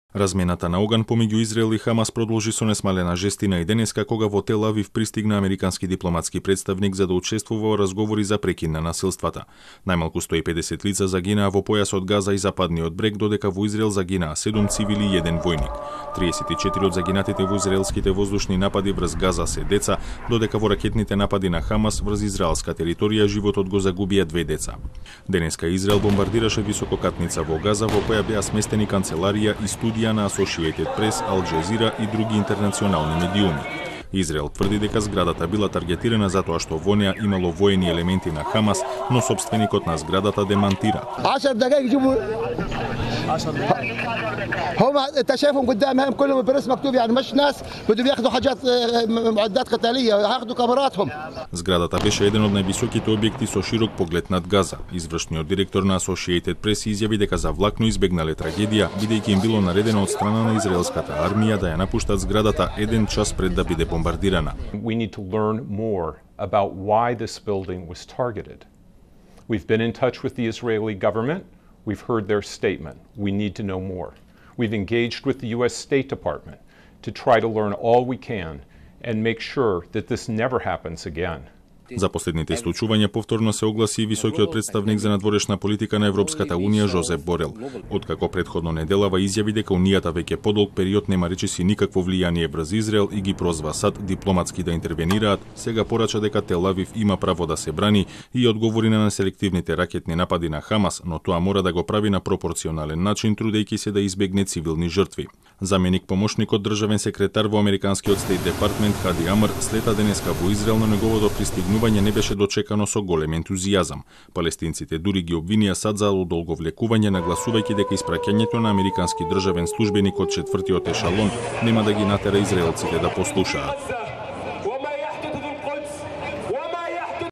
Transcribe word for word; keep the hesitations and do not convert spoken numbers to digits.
Размената на оган помеѓу Израел и Хамас продолжи со несмалена жестина и денеска кога во Тел Авив пристигна американски дипломатски представник за да учествува во разговори за прекин на насилствата. Најмалку сто и педесет лица загинаа во појасот Газа и западниот брег, додека во Израел загинаа седум цивили и еден војник. триесет и четири од загинатите во израелските воздушни напади врз Газа се деца, додека во ракетните напади на Хамас врз израелска територија животот го загубија две деца. Денеска Израел бомбардираше висококатница во Газа во која беа сместени канцеларија и студија на Associated Press, Al Jazeera и други интернационални медиуми. Израел тврди дека зградата била таргетирана затоа што во неа имало воени елементи на Хамас, но собственикот на зградата демантира. هم انت شايفهم قدامهم كلهم برس مكتوب يعني مش ناس بدهم ياخذوا حاجات معدات قتاليه هاخذوا كاميراتهم. Зградата беше еден од највисоките објекти со широк поглед над Газа. Извршниот директор на Associated Press изјави дека завлакно избегнале трагедија, бидејќи им било наредено од страна на израелската армија да ја напуштат зградата еден час пред да биде бомбардирана. We need to learn more about why this building was targeted. We've been in touch with the Israeli government. We've heard their statement. We need to know more. We've engaged with the U S State Department to try to learn all we can and make sure that this never happens again. За последните случувања повторно се огласи и високиот представник за надворешна политика на Европската Унија Жозеп Борел. Откако претходно неделава изјави дека Унијата веќе подолг период нема речиси никакво влијание врз Израел и ги прозва САД дипломатски да интервенираат, сега порача дека Тел Авив има право да се брани и одговори на селективните ракетни напади на Хамас, но тоа мора да го прави на пропорционален начин, трудејќи се да избегне цивилни жртви. Заменик помошникот државен секретар во американскиот Стейт Департмент Хади Амр слета денеска во Израел, на неговото пристигнување не беше дочекано со голем ентузијазам. Палестинците дури ги обвинија САД за одолговлекување, нагласувајќи дека испраќањето на американски државен службеник од четвртиот ешалон нема да ги натера израелците да послушаат.